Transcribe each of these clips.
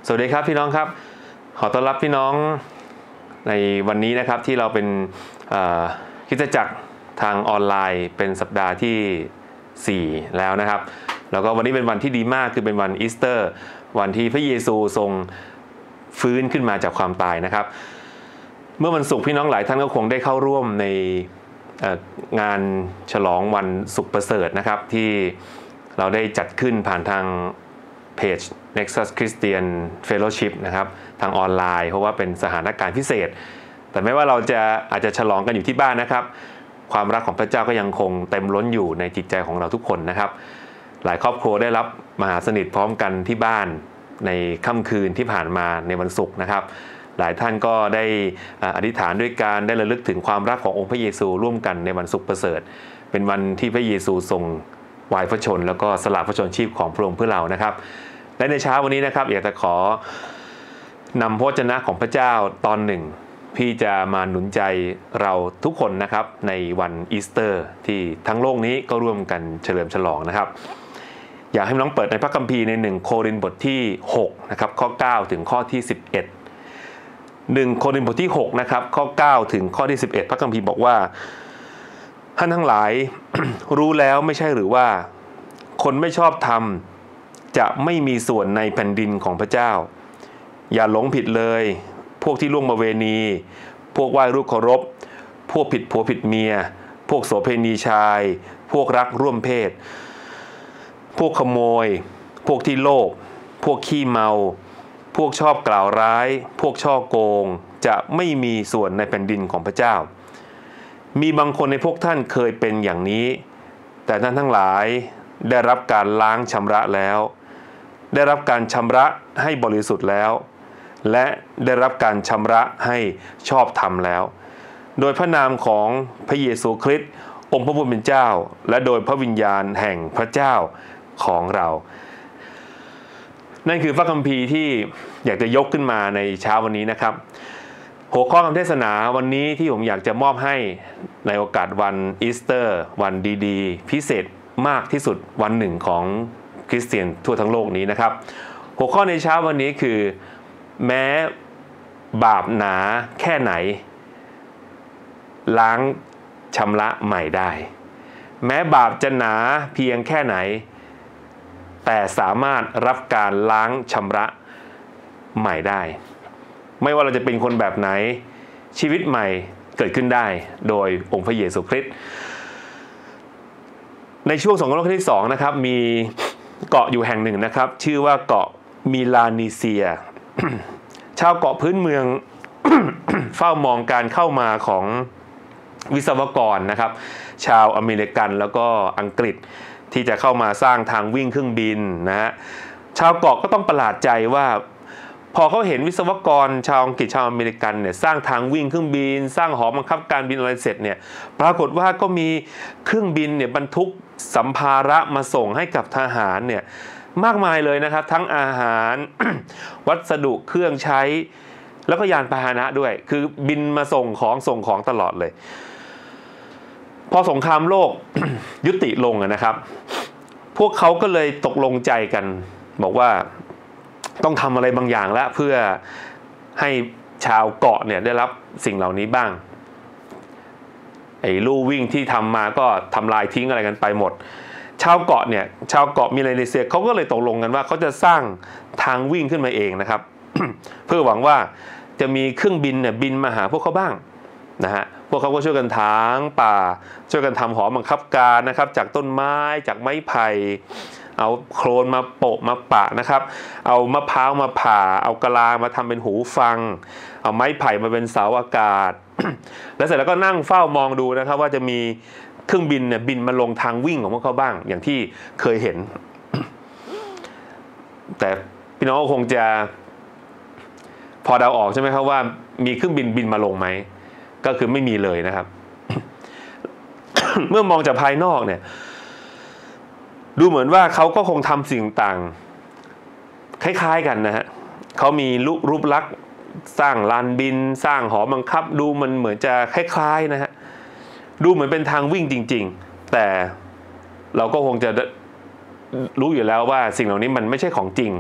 สวัสดีครับพี่น้องครับขอต้อนรับพี่น้องในวันนี้นะครับที่เราเป็นคริสตจักรทางออนไลน์เป็นสัปดาห์ที่4แล้วนะครับแล้วก็วันนี้เป็นวันที่ดีมากคือเป็นวันอีสเตอร์วันที่พระเยซูทรงฟื้นขึ้นมาจากความตายนะครับเมื่อวันศุกร์พี่น้องหลายท่านก็คงได้เข้าร่วมในงานฉลองวันศุกร์ประเสริฐนะครับที่เราได้จัดขึ้นผ่านทางเพจ Nexus Christian Fellowship นะครับทางออนไลน์เพราะว่าเป็นสถานการณ์พิเศษแต่ไม่ว่าเราอาจจะฉลองกันอยู่ที่บ้านนะครับความรักของพระเจ้าก็ยังคงเต็มล้นอยู่ในจิตใจของเราทุกคนนะครับหลายครอบครัวได้รับมหาสนิทพร้อมกันที่บ้านในค่ำคืนที่ผ่านมาในวันศุกร์นะครับหลายท่านก็ได้อธิษฐานด้วยการได้ระลึกถึงความรักขององค์พระเยซูร่วมกันในวันศุกร์ประเสริฐเป็นวันที่พระเยซูทรงวายพระชนแล้วก็สละพระชนชีพของพระองค์เพื่อเรานะครับและในเช้าวันนี้นะครับอยากจะขอนำพระวจนะของพระเจ้าตอนหนึ่งที่จะมาหนุนใจเราทุกคนนะครับในวันอีสเตอร์ที่ทั้งโลกนี้ก็ร่วมกันเฉลิมฉลองนะครับอยากให้น้องเปิดในพระคัมภีร์ใน1โครินธ์บทที่6นะครับข้อ9ถึงข้อที่11 1โครินธ์บทที่6นะครับข้อ9ถึงข้อที่11พระคัมภีร์บอกว่าท่านทั้งหลาย รู้แล้วไม่ใช่หรือว่าคนไม่ชอบธรรมจะไม่มีส่วนในแผ่นดินของพระเจ้าอย่าหลงผิดเลยพวกที่ล่วงประเวณีพวกไหว้รูปเคารพพวกผิดผัวผิดเมียพวกโสเภณีชายพวกรักร่วมเพศพวกขโมยพวกที่โลภพวกขี้เมาพวกชอบกล่าวร้ายพวกช่อโกงจะไม่มีส่วนในแผ่นดินของพระเจ้ามีบางคนในพวกท่านเคยเป็นอย่างนี้แต่ท่านทั้งหลายได้รับการล้างชำระแล้วได้รับการชำระให้บริสุทธิ์แล้วและได้รับการชำระให้ชอบธรรมแล้วโดยพระนามของพระเยซูคริสต์องค์พระผู้เป็นเจ้าและโดยพระวิญญาณแห่งพระเจ้าของเรานั่นคือพระคัมภีร์ที่อยากจะยกขึ้นมาในเช้าวันนี้นะครับหัวข้อคำเทศนาวันนี้ที่ผมอยากจะมอบให้ในโอกาสวันอีสเตอร์วันดีๆพิเศษมากที่สุดวันหนึ่งของคริสเตียนทั่วทั้งโลกนี้นะครับหัวข้อในเช้าวันนี้คือแม้บาปหนาแค่ไหนล้างชำระใหม่ได้แม้บาปจะหนาเพียงแค่ไหนแต่สามารถรับการล้างชำระใหม่ได้ไม่ว่าเราจะเป็นคนแบบไหนชีวิตใหม่เกิดขึ้นได้โดยองค์พระเยซูคริสต์ในช่วงสงครามโลกครั้งที่2นะครับมีเกาะอยู่แห่งหนึ่งนะครับชื่อว่าเกาะมิลานีเซีย ชาวเกาะพื้นเมือง เฝ้ามองการเข้ามาของวิศวกรนะครับชาวอเมริกันแล้วก็อังกฤษที่จะเข้ามาสร้างทางวิ่งเครื่องบินนะฮะชาวเกาะก็ต้องประหลาดใจว่าพอเขาเห็นวิศวกรชาวอังกฤษชาวอเมริกันเนี่ยสร้างทางวิ่งเครื่องบินสร้างหอบังคับการบินอะไรเสร็จเนี่ยปรากฏว่าก็มีเครื่องบินเนี่ยบรรทุกสัมภาระมาส่งให้กับทหารเนี่ยมากมายเลยนะครับทั้งอาหาร วัสดุเครื่องใช้แล้วก็ยานพาหนะด้วยคือบินมาส่งของตลอดเลยพอสงครามโลก ยุติลงนะครับพวกเขาก็เลยตกลงใจกันบอกว่าต้องทำอะไรบางอย่างแล้วเพื่อให้ชาวเกาะเนี่ยได้รับสิ่งเหล่านี้บ้างไอ้ลู่วิ่งที่ทำมาก็ทำลายทิ้งอะไรกันไปหมดชาวเกาะมิลานีเซียเขาก็เลยตกลงกันว่าเขาจะสร้างทางวิ่งขึ้นมาเองนะครับ เพื่อหวังว่าจะมีเครื่องบินเนี่ยบินมาหาพวกเขาบ้างนะฮะพวกเขาก็ช่วยกันถางป่าช่วยกันทำหอบังคับการนะครับจากต้นไม้จากไม้ไผ่เอาโคลนมาโปะมาปะนะครับเอามะพร้าวมาผ่าเอากะลามาทำเป็นหูฟังเอาไม้ไผ่มาเป็นเสาอากาศ แล้วเสร็จแล้วก็นั่งเฝ้ามองดูนะครับว่าจะมีเครื่องบินเนี่ยบินมาลงทางวิ่งของพวกเขาบ้างอย่างที่เคยเห็น แต่พี่น้องก็คงจะพอเดาออกใช่ไหมครับว่ามีเครื่องบินบินมาลงไหมก็คือไม่มีเลยนะครับ เมื่อมองจากภายนอกเนี่ยดูเหมือนว่าเขาก็คงทำสิ่งต่างคล้ายๆกันนะฮะเขามีรูปลักษณ์สร้างลานบินสร้างหอบังคับดูมันเหมือนจะคล้ายๆนะฮะดูเหมือนเป็นทางวิ่งจริงๆแต่เราก็คงจะรู้อยู่แล้วว่าสิ่งเหล่านี้มันไม่ใช่ของจริง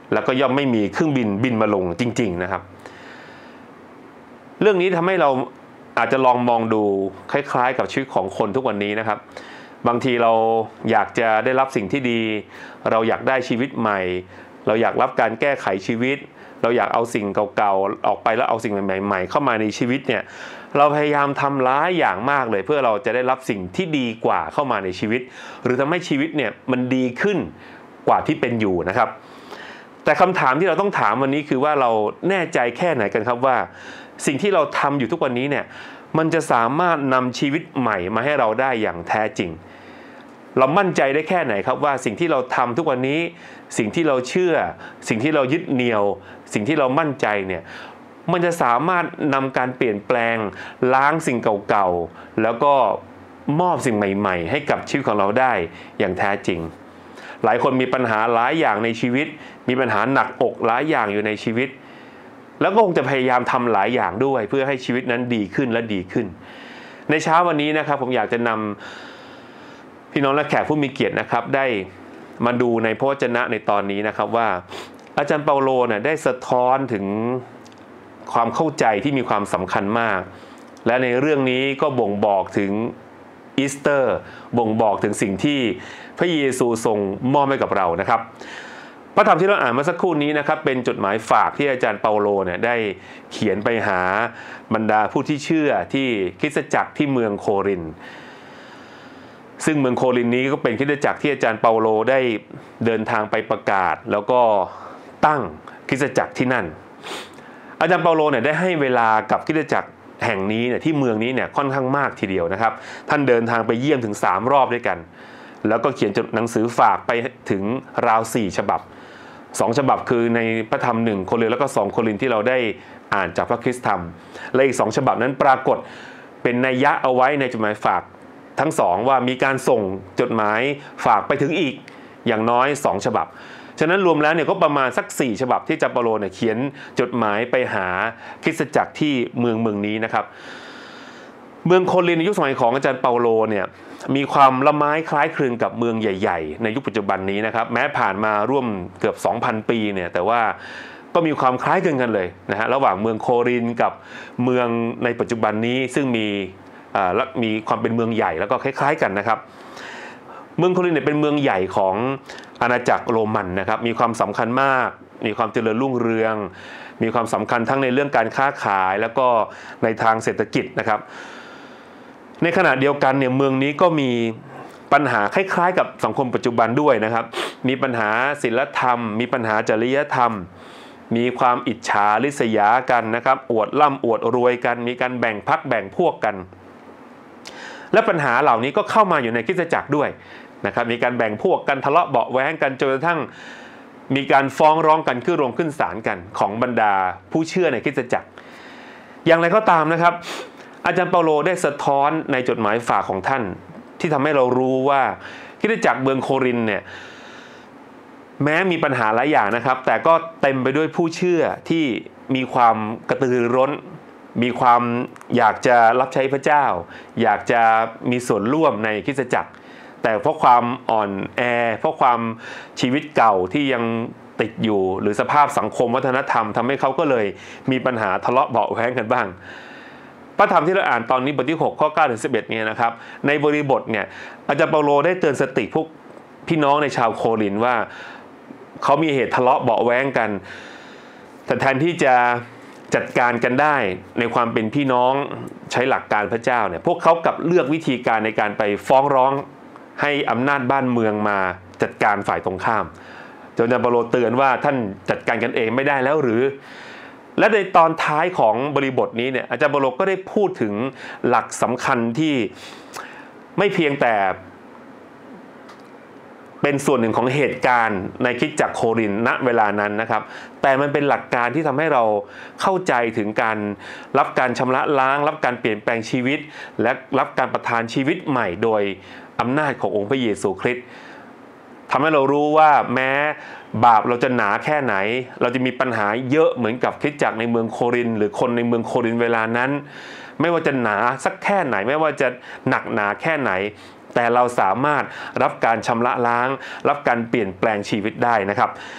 แล้วก็ย่อมไม่มีเครื่องบินบินมาลงจริงๆนะครับเรื่องนี้ทำให้เราอาจจะลองมองดูคล้ายๆกับชีวิตของคนทุกวันนี้นะครับบางทีเราอยากจะได้รับสิ่งที่ดีเราอยากได้ชีวิตใหม่เราอยากรับการแก้ไขชีวิตเราอยากเอาสิ่งเก่าๆออกไปแล้วเอาสิ่งใหม่ๆเข้ามาในชีวิตเนี่ยเราพยายามทำหลายอย่างมากเลยเพื่อเราจะได้รับสิ่งที่ดีกว่าเข้ามาในชีวิตหรือทำให้ชีวิตเนี่ยมันดีขึ้นกว่าที่เป็นอยู่นะครับแต่คำถามที่เราต้องถามวันนี้คือว่าเราแน่ใจแค่ไหนกันครับว่าสิ่งที่เราทำอยู่ทุกวันนี้เนี่ยมันจะสามารถนำชีวิตใหม่มาให้เราได้อย่างแท้จริงเรามั่นใจได้แค่ไหนครับว่าสิ่งที่เราทำทุกวันนี้สิ่งที่เราเชื่อสิ่งที่เรายึดเหนี่ยวสิ่งที่เรามั่นใจเนี่ยมันจะสามารถนำการเปลี่ยนแปลงล้างสิ่งเก่าๆแล้วก็มอบสิ่งใหม่ๆให้กับชีวิตของเราได้อย่างแท้จริงหลายคนมีปัญหาหลายอย่างในชีวิตมีปัญหาหนักอกหลายอย่างอยู่ในชีวิตแล้วก็คงจะพยายามทำหลายอย่างด้วยเพื่อให้ชีวิตนั้นดีขึ้นและดีขึ้นในเช้าวันนี้นะครับผมอยากจะนำพี่น้องและแขกผู้มีเกียรตินะครับได้มาดูในพระวจนะในตอนนี้นะครับว่าอาจารย์เปาโลเนี่ยได้สะท้อนถึงความเข้าใจที่มีความสำคัญมากและในเรื่องนี้ก็บ่งบอกถึงอีสเตอร์บ่งบอกถึงสิ่งที่พระเยซูทรงมอบให้กับเรานะครับพระธรรมที่เราอ่านเมื่อสักครู่นี้นะครับเป็นจดหมายฝากที่อาจารย์เปาโลเนี่ยได้เขียนไปหาบรรดาผู้ที่เชื่อที่คริสตจักรที่เมืองโครินธ์ซึ่งเมืองโครินธ์นี้ก็เป็นคริสตจักรที่อาจารย์เปาโลได้เดินทางไปประกาศแล้วก็ตั้งคริสตจักรที่นั่นอาจารย์เปาโลเนี่ยได้ให้เวลากับคริสตจักรแห่งนี้เนี่ยที่เมืองนี้เนี่ยค่อนข้างมากทีเดียวนะครับท่านเดินทางไปเยี่ยมถึง3 รอบด้วยกันแล้วก็เขียนจดหนังสือฝากไปถึงราว4 ฉบับ2 ฉบับคือในพระธรรม1 โครินธ์แล้วก็2 โครินธ์ที่เราได้อ่านจากพระคริสตธรรมและอีก2 ฉบับนั้นปรากฏเป็นนัยยะเอาไว้ในจดหมายฝากทั้ง2ว่ามีการส่งจดหมายฝากไปถึงอีกอย่างน้อย2 ฉบับฉะนั้นรวมแล้วเนี่ยก็ประมาณสัก4 ฉบับที่อาจารย์เปาโลเนี่ยเขียนจดหมายไปหาคริสตจักรที่เมืองนี้นะครับเมืองโครินธ์ในยุคสมัยของอาจารย์เปาโลเนี่ยมีความละไม้คล้ายคลึงกับเมืองใหญ่ๆในยุคปัจจุบันนี้นะครับแม้ผ่านมาร่วมเกือบ 2,000 ปีเนี่ยแต่ว่าก็มีความคล้ายคลึงกันเลยนะฮะระหว่างเมืองโครินธ์กับเมืองในปัจจุบันนี้ซึ่งมีความเป็นเมืองใหญ่แล้วก็คล้ายๆกันนะครับเมืองโครินธ์เนี่ยเป็นเมืองใหญ่ของอาณาจักรโรมันนะครับมีความสำคัญมากมีความเจริญรุ่งเรืองมีความสำคัญทั้งในเรื่องการค้าขายแล้วก็ในทางเศรษฐกิจนะครับในขณะเดียวกันเนี่ยเมืองนี้ก็มีปัญหาคล้ายๆกับสังคมปัจจุบันด้วยนะครับมีปัญหาศีลธรรมมีปัญหาจริยธรรมมีความอิจฉาริษยากันนะครับอวดร่ำอวดรวยกันมีการแบ่งพรรคแบ่งพวกกันและปัญหาเหล่านี้ก็เข้ามาอยู่ในคริสตจักรด้วยนะครับมีการแบ่งพวกกันทะเลาะเบาะแว้งกันจนกระทั่งมีการฟ้องร้องกันขึ้นศาลกันของบรรดาผู้เชื่อในคริสตจักรอย่างไรก็ตามนะครับอาจารย์เปาโลได้สะท้อนในจดหมายฝากของท่านที่ทำให้เรารู้ว่าคริสตจักรเมืองโครินธ์เนี่ยแม้มีปัญหาหลายอย่างนะครับแต่ก็เต็มไปด้วยผู้เชื่อที่มีความกระตือรือร้นมีความอยากจะรับใช้พระเจ้าอยากจะมีส่วนร่วมในคริสตจักรแต่เพราะความอ่อนแอเพราะความชีวิตเก่าที่ยังติดอยู่หรือสภาพสังคมวัฒนธรรมทำให้เขาก็เลยมีปัญหาทะเลาะเบาะแว้งกันบ้างพระธรรมที่เราอ่านตอนนี้บทที่6ข้อ9 ถึง 11เนี่ยนะครับในบริบทเนี่ยอาจารย์เปาโลได้เตือนสติพวกพี่น้องในชาวโครินธ์ว่าเขามีเหตุทะเลาะเบาะแว้งกันแต่แทนที่จะจัดการกันได้ในความเป็นพี่น้องใช้หลักการพระเจ้าเนี่ยพวกเขากลับเลือกวิธีการในการไปฟ้องร้องให้อำนาจบ้านเมืองมาจัดการฝ่ายตรงข้ามจนอาจารย์เปาโลเตือนว่าท่านจัดการกันเองไม่ได้แล้วหรือและในตอนท้ายของบริบทนี้เนี่ยอาจารย์เปาโลก็ได้พูดถึงหลักสำคัญที่ไม่เพียงแต่เป็นส่วนหนึ่งของเหตุการณ์ในคริสตจักรโครินธ์ณเวลานั้นนะครับแต่มันเป็นหลักการที่ทำให้เราเข้าใจถึงการรับการชำระล้างรับการเปลี่ยนแปลงชีวิตและรับการประทานชีวิตใหม่โดยอำนาจขององค์พระเยซูคริสต์ทำให้เรารู้ว่าแม้บาปเราจะหนาแค่ไหนเราจะมีปัญหาเยอะเหมือนกับคริสตจักรในเมืองโครินธ์หรือคนในเมืองโครินธ์เวลานั้นไม่ว่าจะหนาสักแค่ไหนไม่ว่าจะหนักหนาแค่ไหนแต่เราสามารถรับการชำระล้างรับการเปลี่ยนแปลงชีวิตได้นะครับ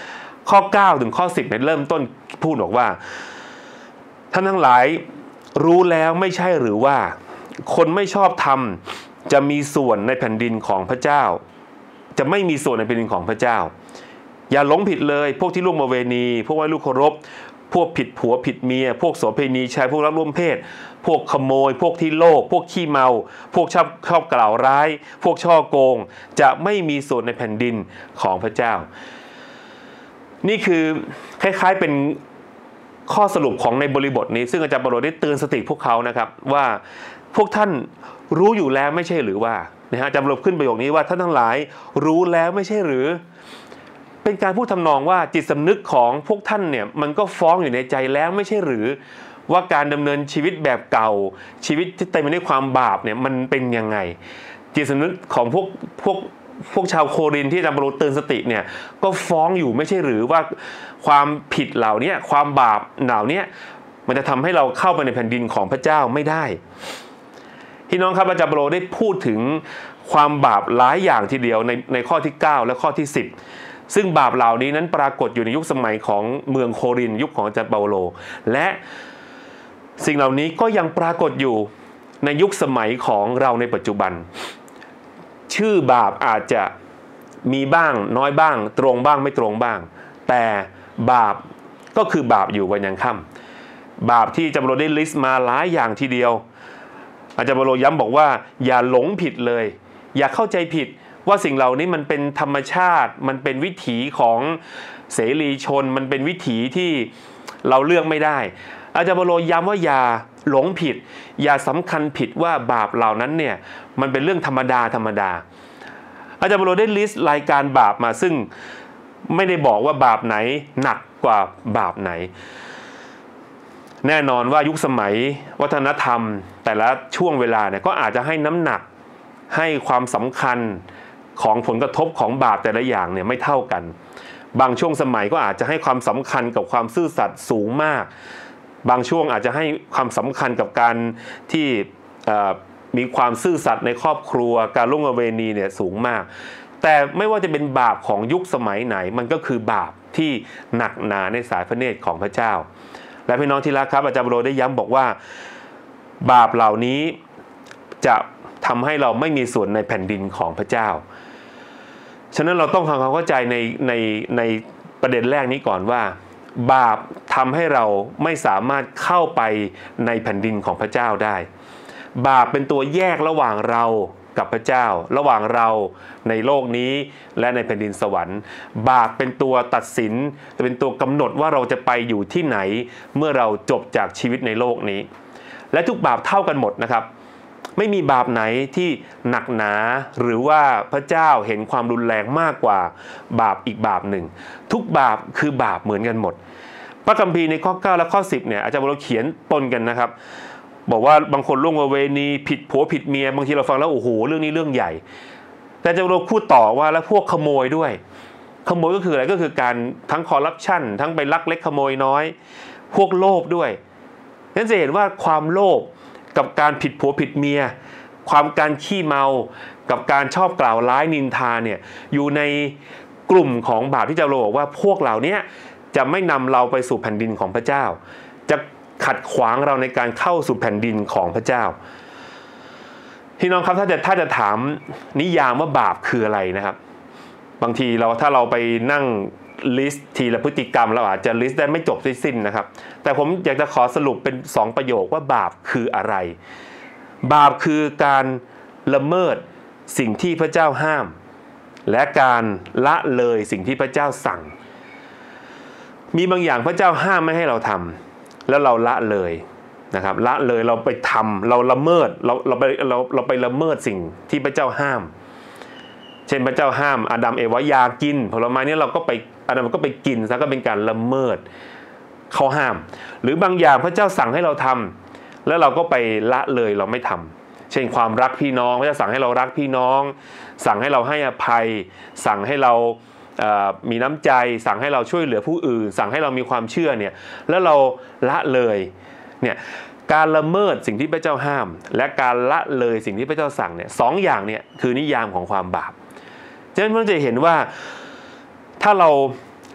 ข้อ9ถึงข้อ10เนี่ยเริ่มต้นพูดบอกว่าท่านทั้งหลายรู้แล้วไม่ใช่หรือว่าคนไม่ชอบธรรมจะมีส่วนในแผ่นดินของพระเจ้าจะไม่มีส่วนในแผ่นดินของพระเจ้าอย่าหลงผิดเลยพวกที่ล่วงประเวณีพวกไว้ลูกเคารพพวกผิดผัวผิดเมียพวกโสเภณีชายพวกรักร่วมเพศพวกขโมยพวกที่โลภพวกขี้เมาพวกชอบกล่าวร้ายพวกช่อโกงจะไม่มีส่วนในแผ่นดินของพระเจ้านี่คือคล้ายๆเป็นข้อสรุปของในบริบทนี้ซึ่งอาจารย์เปาโลได้เตือนสติพวกเขานะครับว่าพวกท่านรู้อยู่แล้วไม่ใช่หรือว่านะฮะอาจารย์เปาโลขึ้นประโยคนี้ว่าท่านทั้งหลายรู้แล้วไม่ใช่หรือเป็นการพูดทำนองว่าจิตสำนึกของพวกท่านเนี่ยมันก็ฟ้องอยู่ในใจแล้วไม่ใช่หรือว่าการดำเนินชีวิตแบบเก่าชีวิตที่เต็มไปด้วยความบาปเนี่ยมันเป็นยังไงจิตสำนึกของพวกชาวโครินธ์ที่อาจารย์เปาโลเตือนสติเนี่ยก็ฟ้องอยู่ไม่ใช่หรือว่าความผิดเหล่านี้ความบาปเหล่านี้มันจะทำให้เราเข้าไปในแผ่นดินของพระเจ้าไม่ได้พี่น้องครับอาจารย์เปาโลได้พูดถึงความบาปหลายอย่างทีเดียวในข้อที่9และข้อที่10ซึ่งบาปเหล่านี้นั้นปรากฏอยู่ในยุคสมัยของเมืองโครินธ์ยุคของอาจารย์เปาโลและสิ่งเหล่านี้ก็ยังปรากฏอยู่ในยุคสมัยของเราในปัจจุบันชื่อบาปอาจจะมีบ้างน้อยบ้างตรงบ้างไม่ตรงบ้างแต่บาปก็คือบาปอยู่วันยังค่ำบาปที่อาจารย์เปาโลได้ลิสต์มาหลายอย่างทีเดียวอาจารย์เปาโลย้ำบอกว่าอย่าหลงผิดเลยอย่าเข้าใจผิดว่าสิ่งเหล่านี้มันเป็นธรรมชาติมันเป็นวิถีของเสรีชนมันเป็นวิถีที่เราเลือกไม่ได้อาจารย์เปาโลย้ำว่าอย่าหลงผิดอย่าสำคัญผิดว่าบาปเหล่านั้นเนี่ยมันเป็นเรื่องธรรมดาอาจารย์เปาโลได้ลิสต์รายการบาปมาซึ่งไม่ได้บอกว่าบาปไหนหนักกว่าบาปไหนแน่นอนว่ายุคสมัยวัฒนธรรมแต่ละช่วงเวลาเนี่ยก็อาจจะให้น้ำหนักให้ความสำคัญของผลกระทบของบาปแต่ละอย่างเนี่ยไม่เท่ากันบางช่วงสมัยก็อาจจะให้ความสำคัญกับความซื่อสัตย์สูงมากบางช่วงอาจจะให้ความสำคัญกับการที่มีความซื่อสัตย์ในครอบครัวการล่วงประเวณีเนี่ยสูงมากแต่ไม่ว่าจะเป็นบาปของยุคสมัยไหนมันก็คือบาปที่หนักหนาในสายพระเนตรของพระเจ้าและพี่น้องที่รักครับอาจารย์เปาโลได้ย้ำบอกว่าบาปเหล่านี้จะทำให้เราไม่มีส่วนในแผ่นดินของพระเจ้าฉะนั้นเราต้องทำความเข้าใจในประเด็นแรกนี้ก่อนว่าบาปทำให้เราไม่สามารถเข้าไปในแผ่นดินของพระเจ้าได้บาปเป็นตัวแยกระหว่างเรากับพระเจ้าระหว่างเราในโลกนี้และในแผ่นดินสวรรค์บาปเป็นตัวตัดสินเป็นตัวกำหนดว่าเราจะไปอยู่ที่ไหนเมื่อเราจบจากชีวิตในโลกนี้และทุกบาปเท่ากันหมดนะครับไม่มีบาปไหนที่หนักหนาหรือว่าพระเจ้าเห็นความรุนแรงมากกว่าบาปอีกบาปหนึ่งทุกบาปคือบาปเหมือนกันหมดพระคัมภีร์ในข้อ9และข้อ10เนี่ยอาจารย์เปาโลเขียนปนกันนะครับบอกว่าบางคนล่วงประเวณีผิดผัวผิดเมียบางทีเราฟังแล้วโอ้โหเรื่องนี้เรื่องใหญ่แต่อาจารย์เปาโลพูดต่อว่าแล้วพวกขโมยด้วยขโมยก็คืออะไรก็คือการทั้งคอร์รัปชันทั้งไปลักเล็กขโมยน้อยพวกโลภด้วยนั่นจะเห็นว่าความโลภกับการผิดผัวผิดเมียความการขี้เมากับการชอบกล่าวร้ายนินทาเนี่ยอยู่ในกลุ่มของบาปที่อาจารย์เปาโลบอกว่าพวกเหล่านี้จะไม่นำเราไปสู่แผ่นดินของพระเจ้าจะขัดขวางเราในการเข้าสู่แผ่นดินของพระเจ้าพี่น้องครับถ้าจะถามนิยามว่าบาปคืออะไรนะครับบางทีถ้าเราไปนั่งลิสต์ทีละพฤติกรรมเราอาจจะลิสต์ได้ไม่จบสิ้นนะครับแต่ผมอยากจะขอสรุปเป็น2ประโยคว่าบาปคืออะไรบาปคือการละเมิดสิ่งที่พระเจ้าห้ามและการละเลยสิ่งที่พระเจ้าสั่งมีบางอย่างพระเจ้าห้ามไม่ให้เราทำแล้วเราละเลยนะครับละเลยเราไปทำเราละเมิดเราไปละเมิดสิ่งที่พระเจ้าห้ามเช่นพระเจ้าห้ามอาดัมเอวาอย่ากินผลไม้นี้อาดัมก็ไปกินซะก็เป็นการละเมิดเขาห้ามหรือบางอย่างพระเจ้าสั่งให้เราทำแล้วเราก็ไปละเลยเราไม่ทำเช่นความรักพี่น้องพระเจ้าสั่งให้เรารักพี่น้องสั่งให้เราให้อภัยสั่งให้เรามีน้ำใจสั่งให้เราช่วยเหลือผู้อื่นสั่งให้เรามีความเชื่อเนี่ยแล้วเราละเลยเนี่ยการละเมิดสิ่งที่พระเจ้าห้ามและการละเลยสิ่งที่พระเจ้าสั่งเนี่ยสองอย่างเนี่ยคือนิยามของความบาปฉะนั้นเราจะเห็นว่าถ้าเรา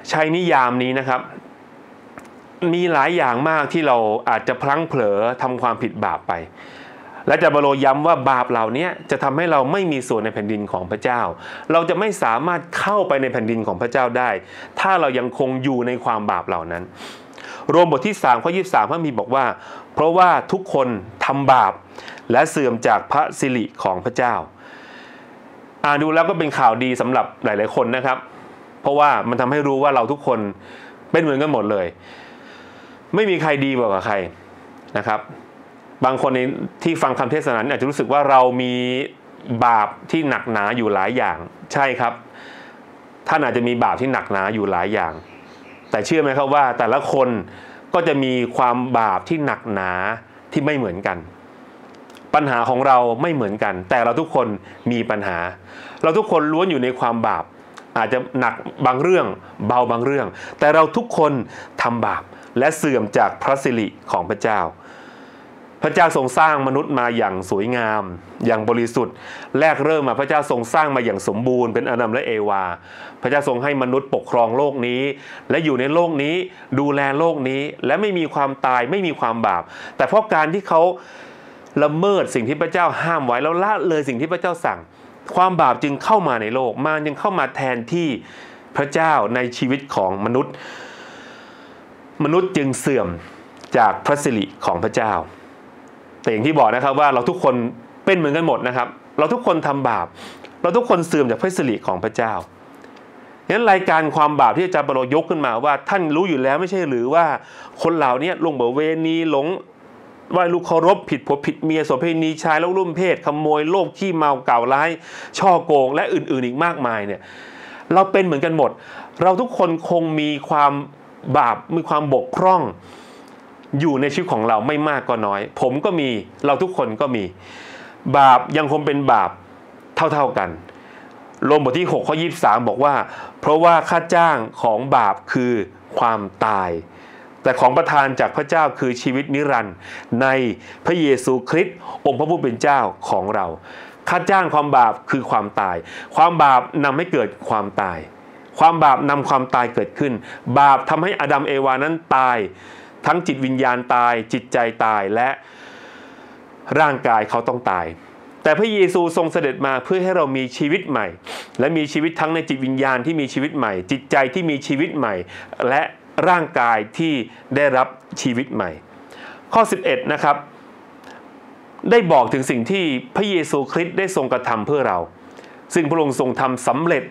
ใช้นิยามนี้นะครับมีหลายอย่างมากที่เราอาจจะพลั้งเผลอทำความผิดบาปไปและอาจารย์เปาโลย้ำว่าบาปเหล่านี้จะทำให้เราไม่มีส่วนในแผ่นดินของพระเจ้าเราจะไม่สามารถเข้าไปในแผ่นดินของพระเจ้าได้ถ้าเรายังคงอยู่ในความบาปเหล่านั้นโรมบทที่3ข้อ23พระคัมภีร์บอกว่าเพราะว่าทุกคนทำบาปและเสื่อมจากพระสิริของพระเจ้าดูแล้วก็เป็นข่าวดีสำหรับหลายๆคนนะครับเพราะว่ามันทำให้รู้ว่าเราทุกคนเป็นเหมือนกันหมดเลยไม่มีใครดีกว่าใครนะครับบางคนที่ฟังคำเทศนาอาจจะรู้สึกว่าเรามีบาปที่หนักหนาอยู่หลายอย่างใช่ครับท่านอาจจะมีบาปที่หนักหนาอยู่หลายอย่างแต่เชื่อไหมครับว่าแต่ละคนก็จะมีความบาปที่หนักหนาที่ไม่เหมือนกันปัญหาของเราไม่เหมือนกันแต่เราทุกคนมีปัญหาเราทุกคนล้วนอยู่ในความบาปอาจจะหนักบางเรื่องเบาบางเรื่องแต่เราทุกคนทำบาปและเสื่อมจากพระสิริของพระเจ้าพระเจ้าทรงสร้างมนุษย์มาอย่างสวยงามอย่างบริสุทธิ์แรกเริ่มมาพระเจ้าทรงสร้างมาอย่างสมบูรณ์เป็นอาดัมและเอวาพระเจ้าทรงให้มนุษย์ปกครองโลกนี้และอยู่ในโลกนี้ดูแลโลกนี้และไม่มีความตายไม่มีความบาปแต่เพราะการที่เขาละเมิดสิ่งที่พระเจ้าห้ามไว้แล้วละเลยสิ่งที่พระเจ้าสั่งความบาปจึงเข้ามาในโลกมันจึงเข้ามาแทนที่พระเจ้าในชีวิตของมนุษย์จึงเสื่อมจากพระสิริของพระเจ้าแต่อย่างที่บอกนะครับว่าเราทุกคนเป็นเหมือนกันหมดนะครับเราทุกคนทำบาปเราทุกคนเสื่อมจากพระสิริของพระเจ้าฉะนั้นรายการความบาปที่อาจารย์เปาโลยกขึ้นมาว่าท่านรู้อยู่แล้วไม่ใช่หรือว่าคนเหล่านี้ล่วงประเวณีหลงไหว้ลูกเคารพผิดผัวผิดเมียโสเภณีชายแล้วร่วมเพศขโมยโลภขี้เมากล่าวร้ายช่อโกงและอื่นๆอีกมากมายเนี่ยเราเป็นเหมือนกันหมดเราทุกคนคงมีความบาปมีความบกพร่องอยู่ในชีวิตของเราไม่มากก็น้อยผมก็มีเราทุกคนก็มีบาปยังคงเป็นบาปเท่าๆกันโรมบทที่6ข้อ23บอกว่าเพราะว่าค่าจ้างของบาปคือความตายแต่ของประทานจากพระเจ้าคือชีวิตนิรันดร์ในพระเยซูคริสต์องค์พระผู้เป็นเจ้าของเราค่าจ้างความบาปคือความตายความบาปนำให้เกิดความตายความบาปนำความตายเกิดขึ้นบาปทำให้อาดัมเอวานั้นตายทั้งจิตวิญญาณตายจิตใจตายและร่างกายเขาต้องตายแต่พระเยซูทรงเสด็จมาเพื่อให้เรามีชีวิตใหม่และมีชีวิตทั้งในจิตวิญญาณที่มีชีวิตใหม่จิตใจที่มีชีวิตใหม่และร่างกายที่ได้รับชีวิตใหม่ข้อ11นะครับได้บอกถึงสิ่งที่พระเยซูคริสต์ได้ทรงกระทำเพื่อเราซึ่งพระองค์ทรงทำสำเร็จ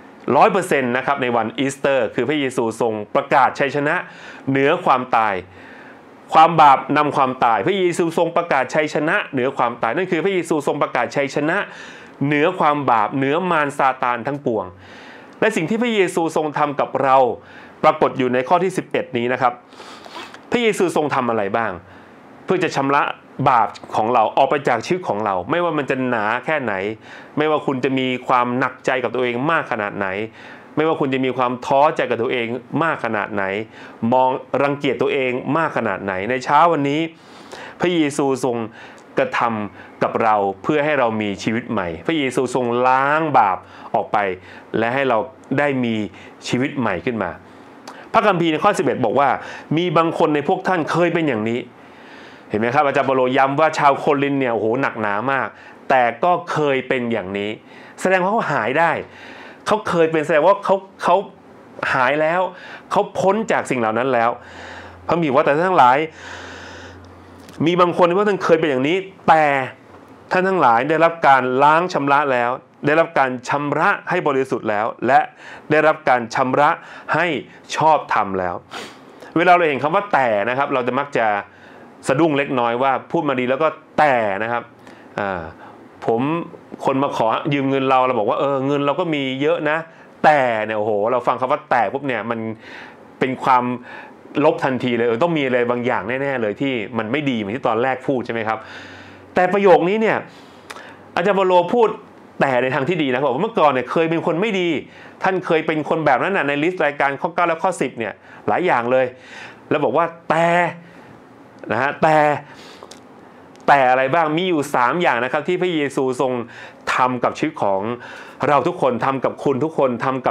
100% นะครับในวันอีสเตอร์คือพระเยซูทรงประกาศชัยชนะเหนือความตายความบาปนำความตายพระเยซูทรงประกาศชัยชนะเหนือความตายนั่นคือพระเยซูทรงประกาศชัยชนะเหนือความบาปเหนือมารซาตานทั้งปวงและสิ่งที่พระเยซูทรงทำกับเราปรากฏอยู่ในข้อที่11นี้นะครับพระเยซูทรงทำอะไรบ้างเพื่อจะชำระบาปของเราออกไปจากชีวิตของเราไม่ว่ามันจะหนาแค่ไหนไม่ว่าคุณจะมีความหนักใจกับตัวเองมากขนาดไหนไม่ว่าคุณจะมีความท้อใจกับตัวเองมากขนาดไหนมองรังเกียจตัวเองมากขนาดไหนในเช้าวันนี้พระเยซูทรงกระทำกับเราเพื่อให้เรามีชีวิตใหม่พระเยซูทรงล้างบาปออกไปและให้เราได้มีชีวิตใหม่ขึ้นมาพระคัมภีร์ในข้อ11บอกว่ามีบางคนในพวกท่านเคยเป็นอย่างนี้เห็นไหมครับอาจารย์เปาโลย้ำว่าชาวโครินธ์เนี่ยโอ้โหหนักหนามากแต่ก็เคยเป็นอย่างนี้แสดงว่าเขาหายได้เขาเคยเป็นแสดงว่าเขาหายแล้วเขาพ้นจากสิ่งเหล่านั้นแล้วพระคัมภีร์ว่าแต่ท่านทั้งหลายมีบางคนที่ว่าท่านเคยเป็นอย่างนี้แต่ท่านทั้งหลายได้รับการล้างชำระแล้วได้รับการชำระให้บริสุทธิ์แล้วและได้รับการชำระให้ชอบธรรมแล้วเวลาเราเห็นคำว่าแต่นะครับเราจะมักจะสะดุ้งเล็กน้อยว่าพูดมาดีแล้วก็แต่นะครับผมคนมาขอยืมเงินเราบอกว่าเงินเราก็มีเยอะนะแต่เนี่ยโอ้โหเราฟังคำว่าแต่ปุ๊บเนี่ยมันเป็นความลบทันทีเลยต้องมีอะไรบางอย่างแน่ๆเลยที่มันไม่ดีเหมือนที่ตอนแรกพูดใช่ไหมครับแต่ประโยคนี้เนี่ยอาจารย์เปาโลพูดแต่ในทางที่ดีนะบอกว่าเมื่อก่อนเนี่ยเคยเป็นคนไม่ดีท่านเคยเป็นคนแบบนั้นในลิสต์รายการข้อ9และข้อ10เนี่ยหลายอย่างเลยแล้วบอกว่าแต่นะฮะแต่อะไรบ้างมีอยู่3อย่างนะครับที่พระเยซูทรงทำกับชีวิตของเราทุกคนทำกับคุณทุกคนทำกับ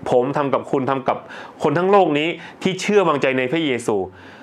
ผมทำกับคุณทำกับคนทั้งโลกนี้ที่เชื่อวางใจในพระเยซู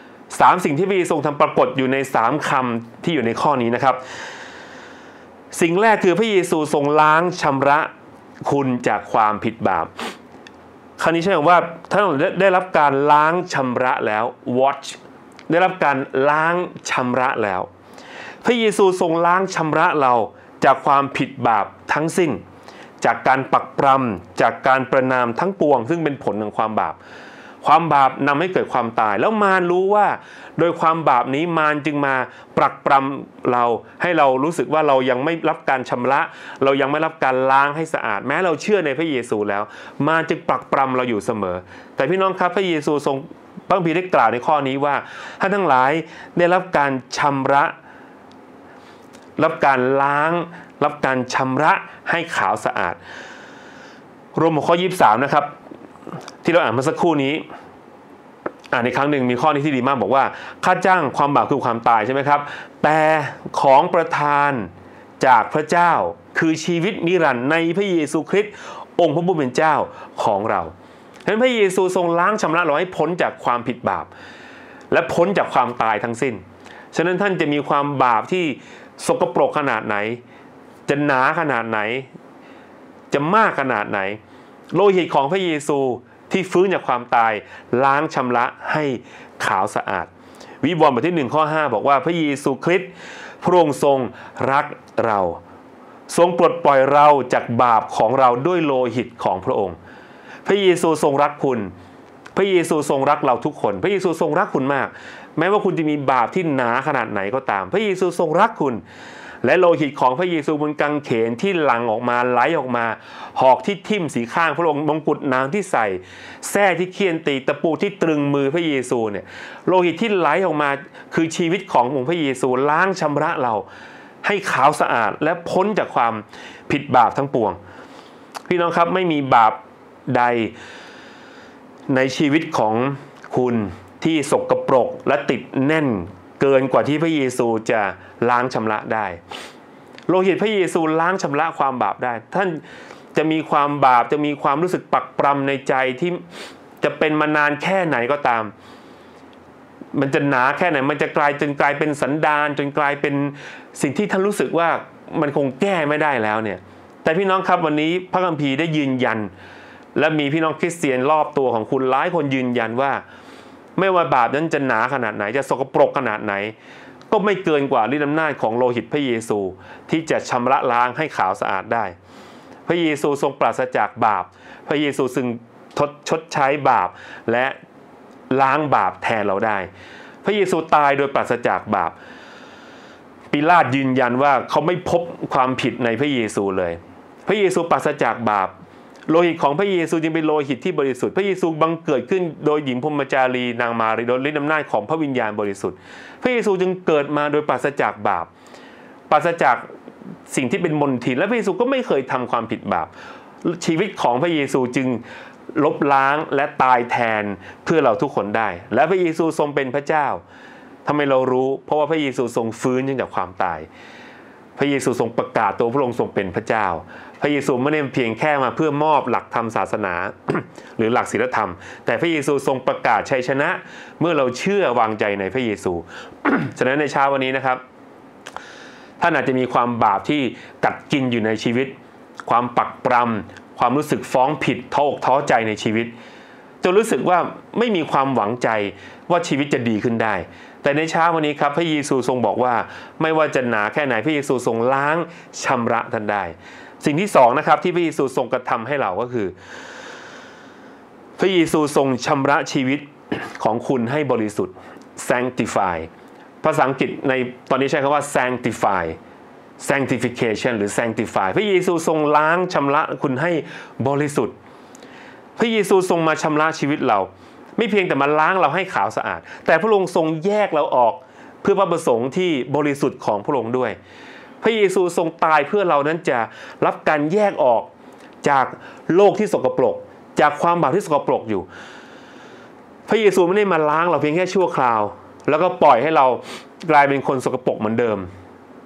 3สิ่งที่พระเยซูทำปรากฏอยู่ใน3คำที่อยู่ในข้อนี้นะครับสิ่งแรกคือพระเยซูทรงล้างชำระคุณจากความผิดบาปคราวนี้ใช่ไหมว่าท่านได้รับการล้างชำระแล้ว wash ได้รับการล้างชำระแล้วพระเยซูทรงล้างชำระเราจากความผิดบาปทั้งสิ้นจากการปักปรำจากการประนามทั้งปวงซึ่งเป็นผลของความบาปความบาปนำให้เกิดความตายแล้วมารรู้ว่าโดยความบาปนี้มารจึงมาปรักปรำเราให้เรารู้สึกว่าเรายังไม่รับการชำระเรายังไม่รับการล้างให้สะอาดแม้เราเชื่อในพระเยซูแล้วมารจึงปรักปรำเราอยู่เสมอแต่พี่น้องครับพระเยซูทรงพระคัมภีร์ได้กล่าวในข้อนี้ว่าท่านทั้งหลายได้รับการชำระรับการล้างรับการชำระให้ขาวสะอาดรวมหัวข้อ23นะครับที่เราอ่านเมื่อสักครู่นี้ในครั้งหนึ่งมีข้อนี้ที่ดีมากบอกว่าค่าจ้างความบาปคือความตายใช่ไหมครับแต่ของประทานจากพระเจ้าคือชีวิตนิรันดร์ในพระเยซูคริสต์องค์พระผู้เป็นเจ้าของเราฉะนั้นพระเยซูทรงล้างชำระเราให้พ้นจากความผิดบาปและพ้นจากความตายทั้งสิ้นฉะนั้นท่านจะมีความบาปที่สกปรกขนาดไหนจะหนาขนาดไหนจะมากขนาดไหนโลหิตของพระเยซูที่ฟื้นจากความตายล้างชำระให้ขาวสะอาดวิวรณ์บทที่1ข้อ5บอกว่าพระเยซูคริสต์พระองค์ทรงรักเราทรงปลดปล่อยเราจากบาปของเราด้วยโลหิตของพระองค์พระเยซูทรงรักคุณพระเยซูทรงรักเราทุกคนพระเยซูทรงรักคุณมากแม้ว่าคุณจะมีบาปที่หนาขนาดไหนก็ตามพระเยซูทรงรักคุณและโลหิตของพระเยซูบนกางเขนที่หลั่งออกมาไหลออกมาหอกที่ทิ่มสีข้างพระองค์มงกุฎนางที่ใส่แส้ที่เคี่ยนตีตะปูที่ตรึงมือพระเยซูเนี่ยโลหิตที่ไหลออกมาคือชีวิตขององค์พระเยซูล้างชำระเราให้ขาวสะอาดและพ้นจากความผิดบาปทั้งปวงพี่น้องครับไม่มีบาปใดในชีวิตของคุณที่สกปรกและติดแน่นเกินกว่าที่พระเยซูจะล้างชำระได้โลหิตพระเยซูล้างชำระความบาปได้ท่านจะมีความบาปจะมีความรู้สึกปักปรำในใจที่จะเป็นมานานแค่ไหนก็ตามมันจะหนาแค่ไหนมันจะกลายเป็นสันดานจนกลายเป็นสิ่งที่ท่านรู้สึกว่ามันคงแก้ไม่ได้แล้วเนี่ยแต่พี่น้องครับวันนี้พระคัมภีร์ได้ยืนยันและมีพี่น้องคริสเตียนรอบตัวของคุณหลายคนยืนยันว่าไม่ว่าบาปนั้นจะหนาขนาดไหนจะสกปรกขนาดไหนก็ไม่เกินกว่าฤทธิอำนาจของโลหิตพระเยซูที่จะชำระล้างให้ขาวสะอาดได้พระเยซูทรงปราศจากบาปพระเยซูซึ่งชดใช้บาปและล้างบาปแทนเราได้พระเยซูตายโดยปราศจากบาปปิลาตยืนยันว่าเขาไม่พบความผิดในพระเยซูเลยพระเยซูปราศจากบาปโลหิตของพระเยซูจึงเป็นโลหิตที่บริสุทธิ์พระเยซูบังเกิดขึ้นโดยหญิงพรหมจารีนางมารีโดยฤทธิอำนาจของพระวิญญาณบริสุทธิ์พระเยซูจึงเกิดมาโดยปราศจากบาปปราศจากสิ่งที่เป็นมลทินและพระเยซูก็ไม่เคยทำความผิดบาปชีวิตของพระเยซูจึงลบล้างและตายแทนเพื่อเราทุกคนได้และพระเยซูทรงเป็นพระเจ้าทำไมเรารู้เพราะว่าพระเยซูทรงฟื้นจากความตายพระเยซูทรงประกาศตัวพระองค์ทรงเป็นพระเจ้าพระเยซูไม่ได้เพียงแค่มาเพื่อมอบหลักธรรมศาสนา หรือหลักศีลธรรมแต่พระเยซูทรงประกาศชัยชนะเมื่อเราเชื่อวางใจในพระเยซู ฉะนั้นในเช้าวันนี้นะครับท่านอาจจะมีความบาปที่กัดกินอยู่ในชีวิตความปักปรำความรู้สึกฟ้องผิดท้ออกท้อใจในชีวิตจนรู้สึกว่าไม่มีความหวังใจว่าชีวิตจะดีขึ้นได้แต่ในเช้าวันนี้ครับพระเยซูทรงบอกว่าไม่ว่าจะหนาแค่ไหนพระเยซูทรงล้างชำระท่านได้สิ่งที่สองนะครับที่พระเยซูทรงกระทำให้เราก็คือพระเยซูทรงชำระชีวิตของคุณให้บริสุทธิ์ sanctify ภาษาอังกฤษในตอนนี้ใช้คำว่า sanctify sanctification หรือ sanctify พระเยซูทรงล้างชำระคุณให้บริสุทธิ์พระเยซูทรงมาชำระชีวิตเราไม่เพียงแต่มาล้างเราให้ขาวสะอาดแต่พระองค์ทรงแยกเราออกเพื่อพระประสงค์ที่บริสุทธิ์ของพระองค์ด้วยพระเยซูทรงตายเพื่อเรานั้นจะรับการแยกออกจากโลกที่สกปรกจากความบาปที่สกปรกอยู่พระเยซูไม่ได้มาล้างเราเพียงแค่ชั่วคราวแล้วก็ปล่อยให้เรากลายเป็นคนสกปรกเหมือนเดิม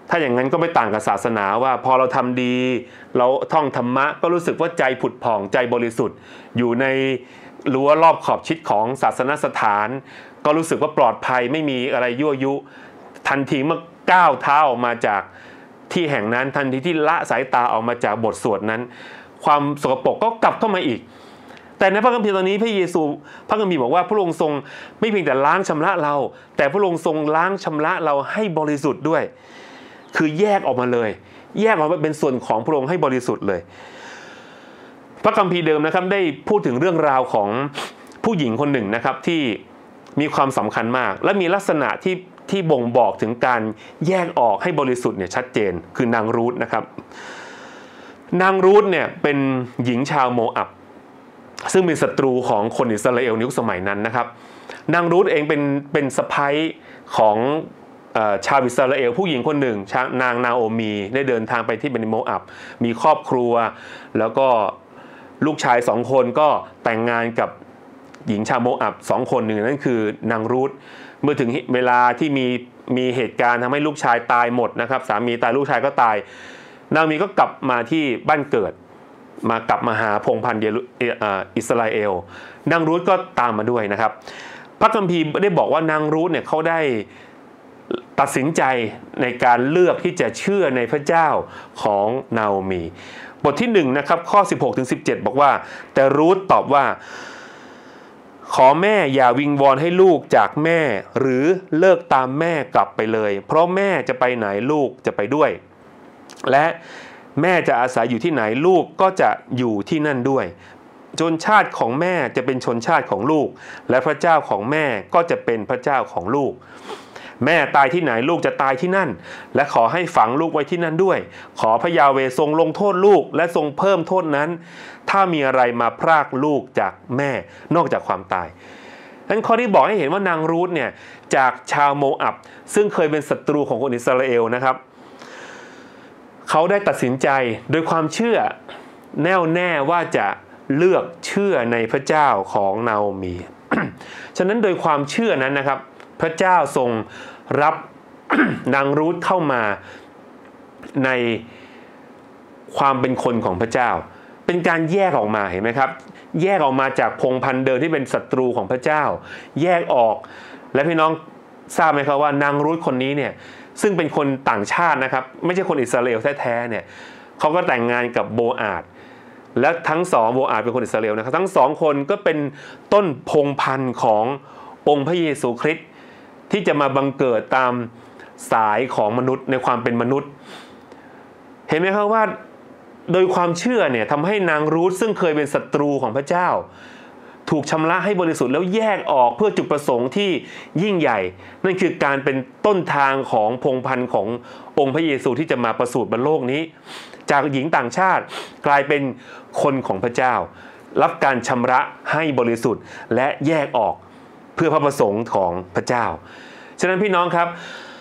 ถ้าอย่างนั้นก็ไม่ต่างกับศาสนาว่าพอเราทำดีเราท่องธรรมะก็รู้สึกว่าใจผุดผ่องใจบริสุทธิ์อยู่ในรั้วรอบขอบชิดของศาสนสถานก็รู้สึกว่าปลอดภัยไม่มีอะไรยั่วยุทันทีเมื่อก้าวเท้าออกมาจากที่แห่งนั้นทันทีที่ละสายตาออกมาจากบทสวดนั้นความสกปรกก็กลับเข้ามาอีกแต่ในพระคัมภีร์ตอนนี้พระเยซูพระคัมภีร์บอกว่าพระองค์ทรงไม่เพียงแต่ล้างชำระเราแต่พระองค์ทรงล้างชำระเราให้บริสุทธิ์ด้วยคือแยกออกมาเลยแยกออกมาเป็นส่วนของพระองค์ให้บริสุทธิ์เลยพระคัมภีร์เดิมนะครับได้พูดถึงเรื่องราวของผู้หญิงคนหนึ่งนะครับที่มีความสำคัญมากและมีลักษณะที่บ่งบอกถึงการแยกออกให้บริสุทธิ์เนี่ยชัดเจนคือนางรูธนะครับนางรูธเนี่ยเป็นหญิงชาวโมอับซึ่งเป็นศัตรูของคนอิสราเอลในยุคสมัยนั้นนะครับนางรูธเองเป็นสะใภ้ของชาวอิสราเอลผู้หญิงคนหนึ่งนางนาโอมีได้เดินทางไปที่เป็นโมอับมีครอบครัวแล้วก็ลูกชาย2คนก็แต่งงานกับหญิงชาวโมอับ2คนหนึ่งนั่นคือนางรูธเมื่อถึงเวลาที่มีเหตุการณ์ทำให้ลูกชายตายหมดนะครับสามีตายลูกชายก็ตายนาโอมีก็กลับมาที่บ้านเกิดกลับมาหาพงศ์พันธุ์อิสราเอลนางรูธก็ตามมาด้วยนะครับพระคัมภีร์ได้บอกว่านางรูธเนี่ยเขาได้ตัดสินใจในการเลือกที่จะเชื่อในพระเจ้าของนาโอมีบทที่1นะครับข้อ 16-17 บอกว่าแต่รูธตอบว่าขอแม่อย่าวิงวอนให้ลูกจากแม่หรือเลิกตามแม่กลับไปเลยเพราะแม่จะไปไหนลูกจะไปด้วยและแม่จะอาศัยอยู่ที่ไหนลูกก็จะอยู่ที่นั่นด้วยชนชาติของแม่จะเป็นชนชาติของลูกและพระเจ้าของแม่ก็จะเป็นพระเจ้าของลูกแม่ตายที่ไหนลูกจะตายที่นั่นและขอให้ฝังลูกไว้ที่นั่นด้วยขอพระยาเวห์ทรงลงโทษลูกและทรงเพิ่มโทษนั้นถ้ามีอะไรมาพรากลูกจากแม่นอกจากความตายนั้นข้อที่บอกให้เห็นว่านางรูธเนี่ยจากชาวโมอับซึ่งเคยเป็นศัตรูของคนอิสราเอลนะครับเขาได้ตัดสินใจโดยความเชื่อแน่วแน่ว่าจะเลือกเชื่อในพระเจ้าของนาโอมี ฉะนั้นโดยความเชื่อนั้นนะครับพระเจ้าทรงรับ นางรูธเข้ามาในความเป็นคนของพระเจ้าเป็นการแยกออกมาเห็นไหมครับแยกออกมาจากพงศ์พันธุ์เดิมที่เป็นศัตรูของพระเจ้าแยกออกและพี่น้องทราบไหมครับว่านางรูธคนนี้เนี่ยซึ่งเป็นคนต่างชาตินะครับไม่ใช่คนอิสราเอลแท้ๆเนี่ยเขาก็แต่งงานกับโบอาธและทั้งสองโบอาธเป็นคนอิสราเอลนะครับทั้งสองคนก็เป็นต้นพงศ์พันธุ์ขององค์พระเยซูคริสต์ที่จะมาบังเกิดตามสายของมนุษย์ในความเป็นมนุษย์เห็นไหมครับว่าโดยความเชื่อเนี่ยทำให้นางรูธซึ่งเคยเป็นศัตรูของพระเจ้าถูกชำระให้บริสุทธิ์แล้วแยกออกเพื่อจุดประสงค์ที่ยิ่งใหญ่นั่นคือการเป็นต้นทางของพงศ์พันธุ์ขององค์พระเยซูที่จะมาประสูติบนโลกนี้จากหญิงต่างชาติกลายเป็นคนของพระเจ้ารับการชำระให้บริสุทธิ์และแยกออกเพื่อพระประสงค์ของพระเจ้าฉะนั้นพี่น้องครับ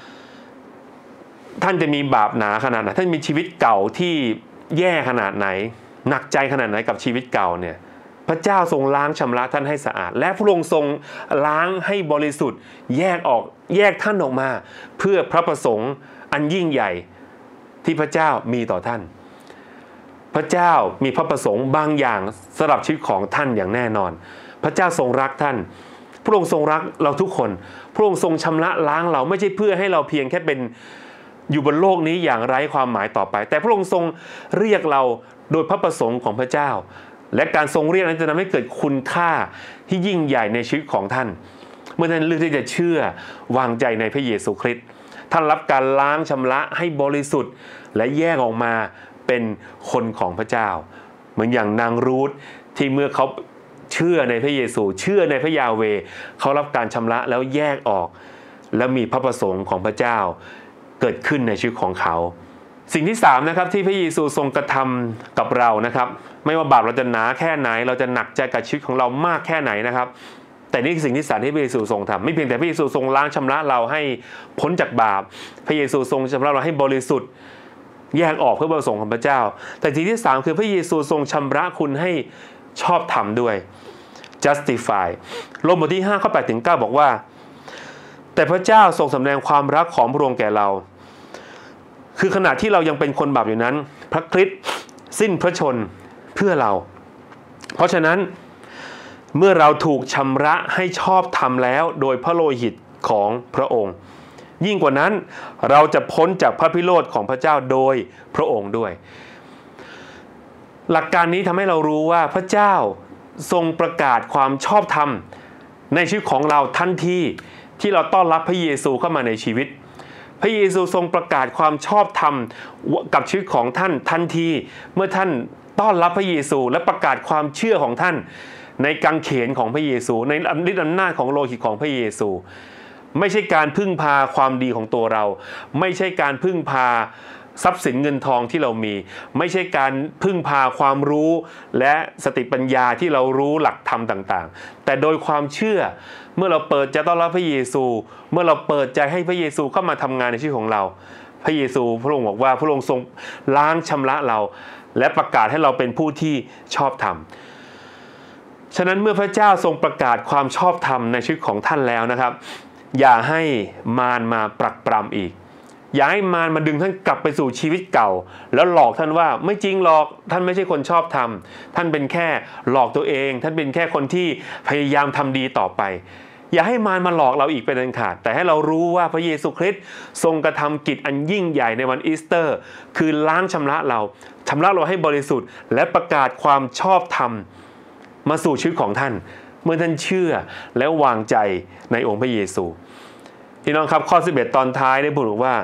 ท่านจะมีบาปหนาขนาดไหนท่านมีชีวิตเก่าที่แย่ขนาดไหนหนักใจขนาดไหนกับชีวิตเก่าเนี่ยพระเจ้าทรงล้างชำระท่านให้สะอาดและพระองค์ทรงล้างให้บริสุทธิ์แยกท่านออกมาเพื่อพระประสงค์อันยิ่งใหญ่ที่พระเจ้ามีต่อท่านพระเจ้ามีพระประสงค์บางอย่างสำหรับชีวิตของท่านอย่างแน่นอนพระเจ้าทรงรักท่านพระองค์ทรงรักเราทุกคนพระองค์ทรงชำระล้างเราไม่ใช่เพื่อให้เราเพียงแค่เป็นอยู่บนโลกนี้อย่างไร้ความหมายต่อไปแต่พระองค์ทรงเรียกเราโดยพระประสงค์ของพระเจ้าและการทรงเรียกนั้นจะทำให้เกิดคุณค่าที่ยิ่งใหญ่ในชีวิตของท่านเมื่อท่านเลือกที่จะเชื่อวางใจในพระเยซูคริสต์ท่านรับการล้างชำระให้บริสุทธิ์และแยกออกมาเป็นคนของพระเจ้าเหมือนอย่างนางรูธที่เมื่อเขาเชื่อในพระเยซูเชื่อในพระยาเวห์เขารับการชำระแล้วแยกออกและมีพระประสงค์ของพระเจ้าเกิดขึ้นในชีวิตของเขาสิ่งที่3นะครับที่พระเยซูทรงกระทำกับเรานะครับไม่ว่าบาปเราจะหนาแค่ไหนเราจะหนักใจกับชีวิตของเรามากแค่ไหนนะครับแต่นี่คือสิ่งที่3ที่พระเยซูทรงทำไม่เพียงแต่พระเยซูทรงล้างชำระเราให้พ้นจากบาปพระเยซูทรงชำระเราให้บริสุทธิ์แยกออกเพื่อประสงค์ของพระเจ้าแต่สิ่งที่3คือพระเยซูทรงชำระคุณให้ชอบธรรมด้วย justify โรมบทที่5ข้อ8ถึง9บอกว่าแต่พระเจ้าทรงสำแดงความรักของพระองค์แก่เราคือขณะที่เรายังเป็นคนบาปอยู่นั้นพระคริสต์สิ้นพระชนเพื่อเราเพราะฉะนั้นเมื่อเราถูกชำระให้ชอบธรรมแล้วโดยพระโลหิตของพระองค์ยิ่งกว่านั้นเราจะพ้นจากพระพิโรธของพระเจ้าโดยพระองค์ด้วยหลักการนี้ทำให้เรารู้ว่าพระเจ้าทรงประกาศความชอบธรรมในชีวิตของเราทันทีที่เราต้อนรับพระเยซูเข้ามาในชีวิตพระเยซูทรงประกาศความชอบธรรมกับชีวิตของท่านทันทีเมื่อท่านต้อนรับพระเยซูและประกาศความเชื่อของท่านในกางเขนของพระเยซูในฤทธิอำนาจของโลหิตของพระเยซูไม่ใช่การพึ่งพาความดีของตัวเราไม่ใช่การพึ่งพาทรัพย์สินเงินทองที่เรามีไม่ใช่การพึ่งพาความรู้และสติปัญญาที่เรารู้หลักธรรมต่างๆแต่โดยความเชื่อเมื่อเราเปิดใจต้อนรับพระเยซูเมื่อเราเปิดใจให้พระเยซูเข้ามาทำงานในชีวิตของเราพระเยซูพระองค์บอกว่าพระองค์ทรงล้างชำระเราและประกาศให้เราเป็นผู้ที่ชอบธรรมฉะนั้นเมื่อพระเจ้าทรงประกาศความชอบธรรมในชีวิตของท่านแล้วนะครับอย่าให้มารมาปรักปรำอีกอย่าให้มารมาดึงท่านกลับไปสู่ชีวิตเก่าแล้วหลอกท่านว่าไม่จริงหรอกท่านไม่ใช่คนชอบธรรมท่านเป็นแค่หลอกตัวเองท่านเป็นแค่คนที่พยายามทำดีต่อไปอย่าให้มารมาหลอกเราอีกเป็นอันขาดแต่ให้เรารู้ว่าพระเยซูคริสต์ทรงกระทำกิจอันยิ่งใหญ่ในวันอีสเตอร์คือล้างชำระเราให้บริสุทธิ์และประกาศความชอบธรรมมาสู่ชีวิตของท่านเมื่อท่านเชื่อและวางใจในองค์พระเยซูพี่น้องครับข้อ11ตอนท้ายได้บอกว่า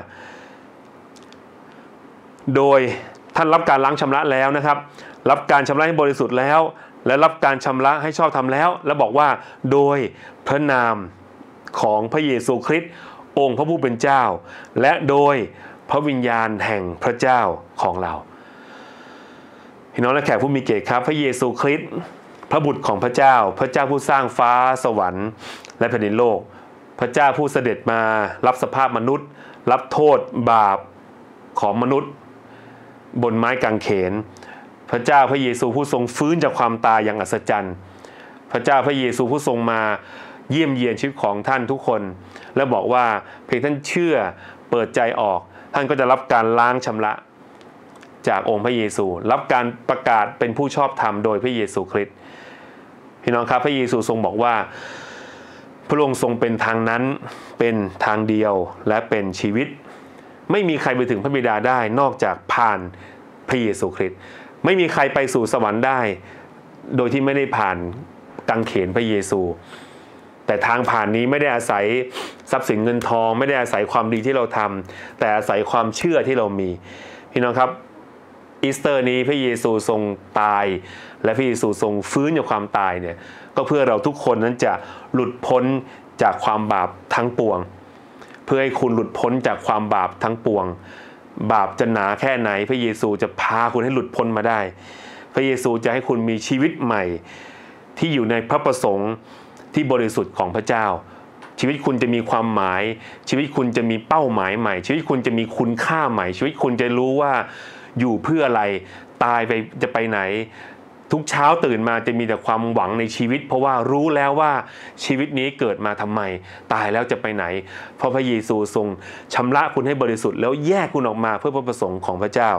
โดยท่านรับการล้างชำระแล้วนะครับรับการชำระให้บริสุทธิ์แล้วและรับการชำระให้ชอบธรรมแล้วและบอกว่าโดยพระนามของพระเยซูคริสต์องค์พระผู้เป็นเจ้าและโดยพระวิญญาณแห่งพระเจ้าของเราพี่น้องและแขกผู้มีเกียรติครับพระเยซูคริสต์พระบุตรของพระเจ้าพระเจ้าผู้สร้างฟ้าสวรรค์และแผ่นดินโลกพระเจ้าผู้เสด็จมารับสภาพมนุษย์รับโทษบาปของมนุษย์บนไม้กางเขนพระเจ้าพระเยซูผู้ทรงฟื้นจากความตายอย่างอัศจรรย์พระเจ้าพระเยซูผู้ทรงมาเยี่ยมเยียนชีวิตของท่านทุกคนและบอกว่าเพียงท่านเชื่อเปิดใจออกท่านก็จะรับการล้างชำระจากองค์พระเยซูรับการประกาศเป็นผู้ชอบธรรมโดยพระเยซูคริสต์พี่น้องครับพระเยซูทรงบอกว่าพระองค์ทรงเป็นทางนั้นเป็นทางเดียวและเป็นชีวิตไม่มีใครไปถึงพระบิดาได้นอกจากผ่านพระเยซูคริสต์ไม่มีใครไปสู่สวรรค์ได้โดยที่ไม่ได้ผ่านกางเขนพระเยซูแต่ทางผ่านนี้ไม่ได้อาศัยทรัพย์สินเงินทองไม่ได้อาศัยความดีที่เราทำแต่อาศัยความเชื่อที่เรามีพี่น้องครับอีสเตอร์นี้พระเยซูทรงตายและพระเยซูทรงฟื้นจากความตายเนี่ยก็เพื่อเราทุกคนนั้นจะหลุดพ้นจากความบาปทั้งปวงเพื่อให้คุณหลุดพ้นจากความบาปทั้งปวงบาปจะหนาแค่ไหนพระเยซูจะพาคุณให้หลุดพ้นมาได้พระเยซูจะให้คุณมีชีวิตใหม่ที่อยู่ในพระประสงค์ที่บริสุทธิ์ของพระเจ้าชีวิตคุณจะมีความหมายชีวิตคุณจะมีเป้าหมายใหม่ชีวิตคุณจะมีคุณค่าใหม่ชีวิตคุณจะรู้ว่าอยู่เพื่ออะไรตายไปจะไปไหนทุกเช้าตื่นมาจะมีแต่ความหวังในชีวิตเพราะว่ารู้แล้วว่าชีวิตนี้เกิดมาทำไมตายแล้วจะไปไหนเพราะพระเยซูทรงชำระคุณให้บริสุทธิ์แล้วแยกคุณออกมาเพื่อพระประสงค์ของพระเจ้า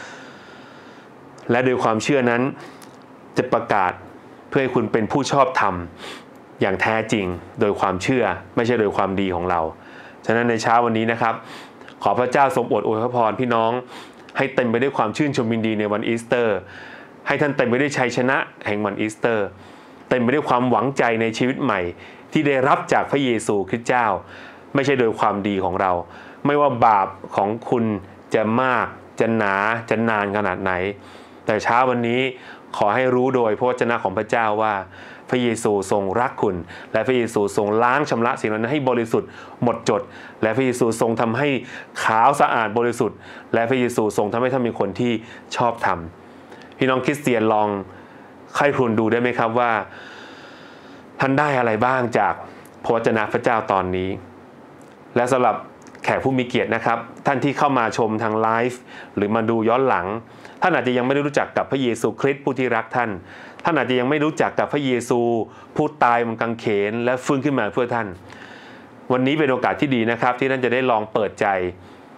และโดยความเชื่อนั้นจะประกาศเพื่อให้คุณเป็นผู้ชอบธรรมอย่างแท้จริงโดยความเชื่อไม่ใช่โดยความดีของเราฉะนั้นในเช้าวันนี้นะครับขอพระเจ้าทรงอวยพรพี่น้องให้เต็มไปด้วยความชื่นชมยินดีในวันอีสเตอร์ให้ท่านเต็มไปด้วยชัยชนะแห่งวันอีสเตอร์เต็มไปด้วยความหวังใจในชีวิตใหม่ที่ได้รับจากพระเยซูคริสต์เจ้าไม่ใช่โดยความดีของเราไม่ว่าบาปของคุณจะมากจะหนาจะนานขนาดไหนแต่เช้าวันนี้ขอให้รู้โดยพระวจนะของพระเจ้าว่าพระเยซูทรงรักคุณและพระเยซูทรงล้างชำระสิ่งนั้นให้บริสุทธิ์หมดจดและพระเยซูทรงทำให้ขาวสะอาดบริสุทธิ์และพระเยซูทรงทำให้ท่านเป็นคนที่ชอบธรรมพี่น้องคริสเตียนลองใคร่ครวญดูได้ไหมครับว่าท่านได้อะไรบ้างจากพระวจนะพระเจ้าตอนนี้และสำหรับแขกผู้มีเกียรตินะครับท่านที่เข้ามาชมทางไลฟ์หรือมาดูย้อนหลังท่านอาจจะยังไม่ได้รู้จักกับพระเยซูคริสต์ผู้ที่รักท่านอาจจะยังไม่รู้จักกับพระเยซูผู้ตายบนกางเขนและฟื้นขึ้นมาเพื่อท่านวันนี้เป็นโอกาสที่ดีนะครับที่ท่านจะได้ลองเปิดใจ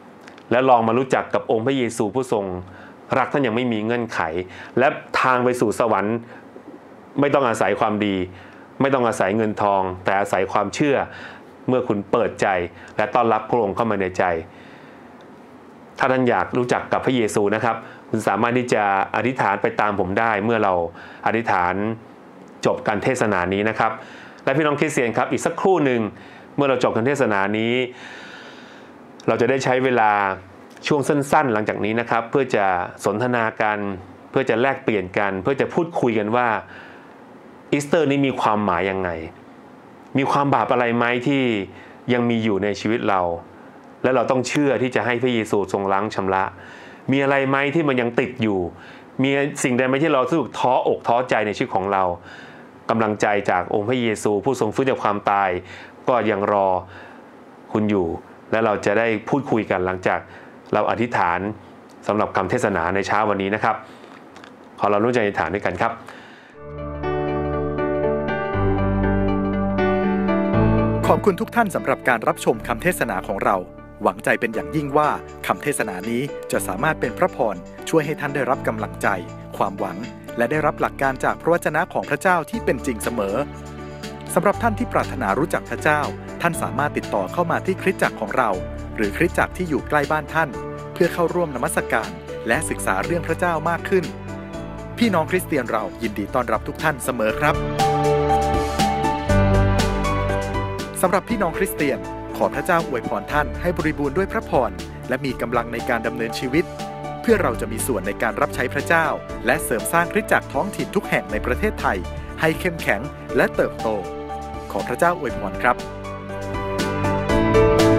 แล้วลองมารู้จักกับองค์พระเยซูผู้ทรงรักท่านยังไม่มีเงื่อนไขและทางไปสู่สวรรค์ไม่ต้องอาศัยความดีไม่ต้องอาศัยเงินทองแต่อาศัยความเชื่อเมื่อคุณเปิดใจและต้อนรับพระองค์เข้ามาในใจถ้าท่านอยากรู้จักกับพระเยซูนะครับคุณสามารถที่จะอธิษฐานไปตามผมได้เมื่อเราอธิษฐานจบการเทศนานี้นะครับและพี่น้องคริสเตียนครับอีกสักครู่หนึ่งเมื่อเราจบการเทศนานี้เราจะได้ใช้เวลาช่วงสั้นๆหลังจากนี้นะครับเพื่อจะสนทนากันเพื่อจะแลกเปลี่ยนกันเพื่อจะพูดคุยกันว่าอีสเตอร์นี้มีความหมายยังไงมีความบาปอะไรไหมที่ยังมีอยู่ในชีวิตเราและเราต้องเชื่อที่จะให้พระเยซูทรงล้างชำระมีอะไรไหมที่มันยังติดอยู่มีสิ่งใดไหมที่เรารู้สึกท้ออกท้อใจในชีวิตของเรากำลังใจจากองค์พระเยซูผู้ทรงฟื้นจากความตายก็ยังรอคุณอยู่และเราจะได้พูดคุยกันหลังจากเราอธิษฐานสำหรับคำเทศนาในเช้าวันนี้นะครับขอเราร่วมใจอธิษฐานด้วยกันครับขอบคุณทุกท่านสำหรับการรับชมคำเทศนาของเราหวังใจเป็นอย่างยิ่งว่าคำเทศนานี้จะสามารถเป็นพระพรช่วยให้ท่านได้รับกำลังใจความหวังและได้รับหลักการจากพระวจนะของพระเจ้าที่เป็นจริงเสมอสำหรับท่านที่ปรารถนารู้จักพระเจ้าท่านสามารถติดต่อเข้ามาที่คริสตจักรของเราหรือคริสตจักรที่อยู่ใกล้บ้านท่านเพื่อเข้าร่วมนมัสการและศึกษาเรื่องพระเจ้ามากขึ้นพี่น้องคริสเตียนเรายินดีต้อนรับทุกท่านเสมอครับสำหรับพี่น้องคริสเตียนขอพระเจ้าอวยพรท่านให้บริบูรณ์ด้วยพระพรและมีกำลังในการดำเนินชีวิตเพื่อเราจะมีส่วนในการรับใช้พระเจ้าและเสริมสร้างคริสตจักรท้องถิ่นทุกแห่งในประเทศไทยให้เข้มแข็งและเติบโตขอพระเจ้าอวยพรครับ